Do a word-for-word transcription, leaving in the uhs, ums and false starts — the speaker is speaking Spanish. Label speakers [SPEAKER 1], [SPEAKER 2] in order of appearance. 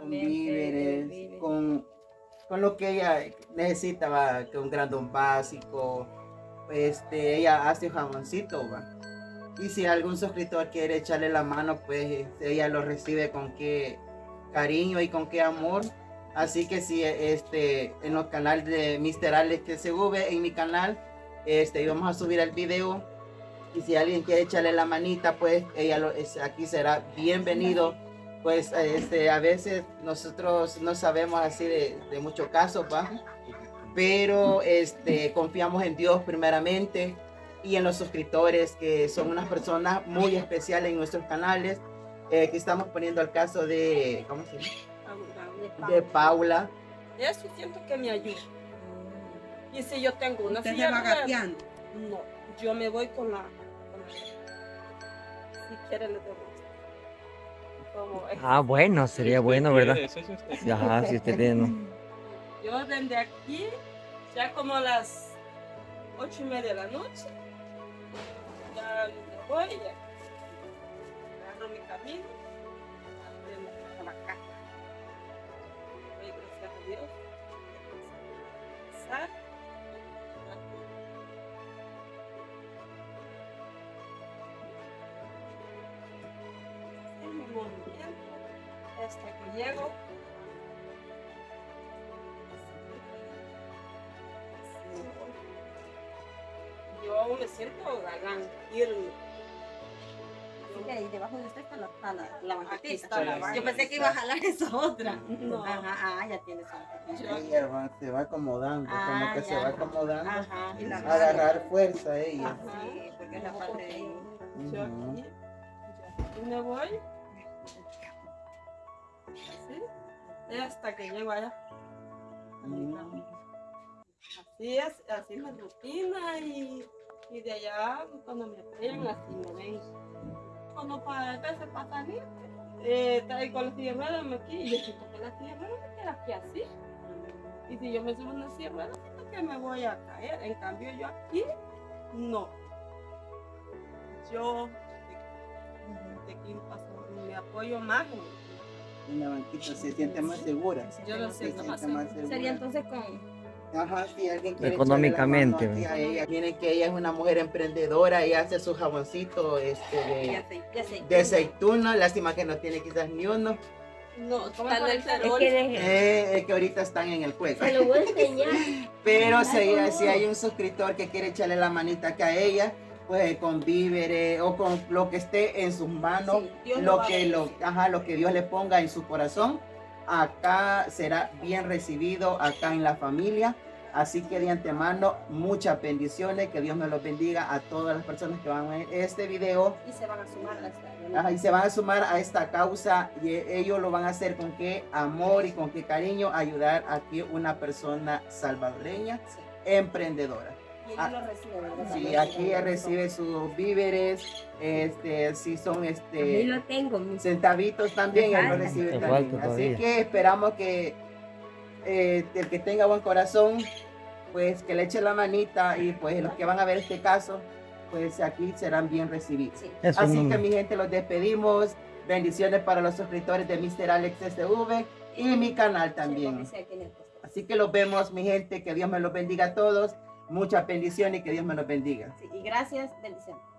[SPEAKER 1] con víveres, víveres. Con, con lo que ella necesita, va, que un grandón básico. Este, ella hace un jaboncito, va. Y si algún suscriptor quiere echarle la mano, pues ella lo recibe con qué cariño y con qué amor. Así que si este, en los canales de mister Alex que se sube en mi canal, este, vamos a subir el video. Y si alguien quiere echarle la manita, pues ella lo, es, aquí será bienvenido. Pues este, a veces nosotros no sabemos así de, de muchos casos, ¿va? Pero este, confiamos en Dios primeramente y en los suscriptores, que son unas personas muy especiales en nuestros canales. Eh, aquí estamos poniendo el caso de, ¿cómo se llama? De Paula.
[SPEAKER 2] Eso siento que me ayuda. Y si yo tengo una
[SPEAKER 3] ¿Usted se va gateando?
[SPEAKER 2] No, yo me voy con la... Con la si quiere le debo. Como
[SPEAKER 4] ah, bueno, sería bueno, ¿verdad? Ajá, si usted tiene, ¿no?
[SPEAKER 2] Yo desde aquí, ya como a las ocho y media de la noche, ya me voy, ya agarro mi camino a la casa. Doy gracias a Dios. Pasar. En mi movimiento, hasta que llego. Yo me siento galán, irme.
[SPEAKER 3] Así que ahí debajo de usted está la, está la, la banquetita.
[SPEAKER 2] Aquí está la banqueta.
[SPEAKER 3] Yo pensé que iba a jalar esa otra.
[SPEAKER 2] No.
[SPEAKER 3] Ajá, ah, ya tiene su banquetita.
[SPEAKER 1] Ella va, se va acomodando,
[SPEAKER 3] Ah,
[SPEAKER 1] como que
[SPEAKER 3] ya.
[SPEAKER 1] se va acomodando.
[SPEAKER 3] Ajá, y la
[SPEAKER 1] A agarrar fuerza ella.
[SPEAKER 3] Ajá, sí, porque es la parte de ahí.
[SPEAKER 2] Yo
[SPEAKER 1] Ujú.
[SPEAKER 2] aquí, yo me voy. Así. Y hasta que llego allá. Así es, así es mi rutina y, y de allá cuando me pegan así me ven. Cuando para veces para salir, eh, traigo la silla de ruedas aquí y yo siento que la silla de ruedas me queda aquí así. Y si yo me subo en una silla de ruedas, siento que me voy a caer. En cambio yo aquí, no. Yo de, de aquí paso, me apoyo más.
[SPEAKER 1] En la banquita se siente más segura.
[SPEAKER 2] Yo lo
[SPEAKER 1] Se
[SPEAKER 2] siento más
[SPEAKER 1] siente
[SPEAKER 2] segura.
[SPEAKER 3] Sería entonces con...
[SPEAKER 1] Ajá, si alguien quiere
[SPEAKER 4] Económicamente,
[SPEAKER 1] echarle la mano aquí a ella. Miren que ella es una mujer emprendedora, ella hace su jaboncito este, de,
[SPEAKER 3] Ya sé, ya sé.
[SPEAKER 1] de aceituna, lástima que no tiene quizás ni uno.
[SPEAKER 2] No,
[SPEAKER 3] ¿Cómo
[SPEAKER 2] tal
[SPEAKER 3] es
[SPEAKER 2] vez
[SPEAKER 3] por el
[SPEAKER 2] el
[SPEAKER 3] Es que deje-
[SPEAKER 1] Eh, es que ahorita están en el juego.
[SPEAKER 3] Se lo voy a enseñar.
[SPEAKER 1] Pero si, si hay un suscriptor que quiere echarle la manita acá a ella, pues con víveres o con lo que esté en sus manos,
[SPEAKER 2] Sí, Dios lo
[SPEAKER 1] lo
[SPEAKER 2] va a
[SPEAKER 1] que lo,
[SPEAKER 2] bendecir.
[SPEAKER 1] ajá, lo que Dios le ponga en su corazón, acá será bien recibido acá en la familia. Así que de antemano, muchas bendiciones, que Dios me los bendiga a todas las personas que van a ver este video.
[SPEAKER 3] Y se van a sumar a esta.
[SPEAKER 1] Ajá, y se van a sumar a esta causa y ellos lo van a hacer con qué amor y con qué cariño, ayudar a que una persona salvadoreña,
[SPEAKER 3] Sí.
[SPEAKER 1] emprendedora.
[SPEAKER 3] Y
[SPEAKER 1] Ah,
[SPEAKER 3] ellos lo reciben, ¿verdad?
[SPEAKER 1] Sí, aquí ella recibe sus víveres, este, si son
[SPEAKER 5] Ahí
[SPEAKER 1] este
[SPEAKER 5] lo tengo, mi
[SPEAKER 1] centavitos también,
[SPEAKER 5] Me
[SPEAKER 1] él lo
[SPEAKER 5] falta.
[SPEAKER 1] recibe
[SPEAKER 4] Me
[SPEAKER 1] también.
[SPEAKER 4] falta
[SPEAKER 1] Así
[SPEAKER 4] todavía.
[SPEAKER 1] que esperamos que eh, el que tenga buen corazón, pues que le eche la manita y pues los que van a ver este caso, pues aquí serán bien recibidos.
[SPEAKER 3] Sí.
[SPEAKER 4] Eso
[SPEAKER 1] Así
[SPEAKER 4] no-
[SPEAKER 1] que mi gente, los despedimos. Bendiciones para los suscriptores de mister Alex S V y mi canal también.
[SPEAKER 3] Sí, porque sé quién es el pastor.
[SPEAKER 1] Así que los vemos, mi gente. Que Dios me los bendiga a todos. Muchas bendiciones y que Dios me los bendiga.
[SPEAKER 3] Sí, y gracias, bendiciones.